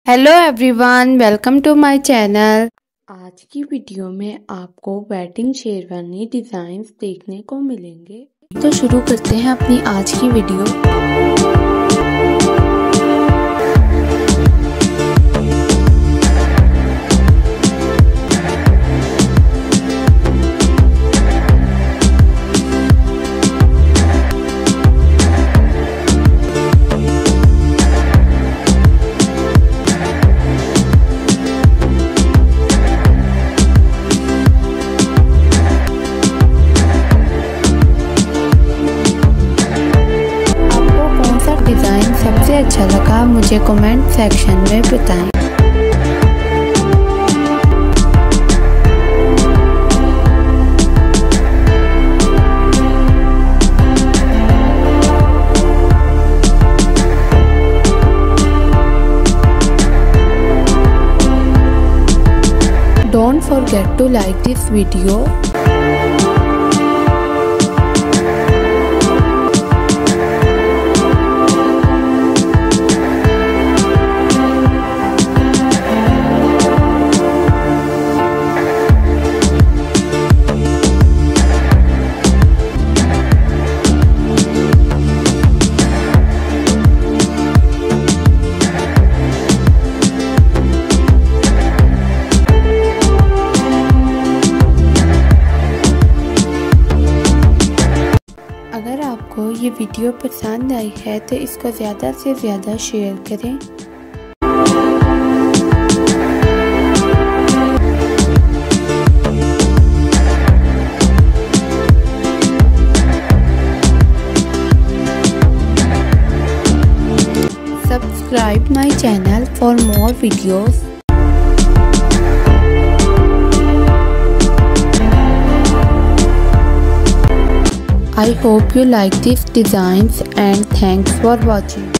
Hello everyone, welcome to my channel. आज की video में आपको वेडिंग शेरवानी डिज़ाइंस देखने को मिलेंगे। तो शुरू करते हैं अपनी आज की वीडियो। डिज़ाइन सबसे अच्छा लगा मुझे कमेंट सेक्शन में बताएं। Don't forget to like this video. अगर आपको ये वीडियो पसंद आई है तो इसको ज़्यादा से ज़्यादा शेयर करें। Subscribe my channel for more videos. I hope you like these designs and thanks for watching.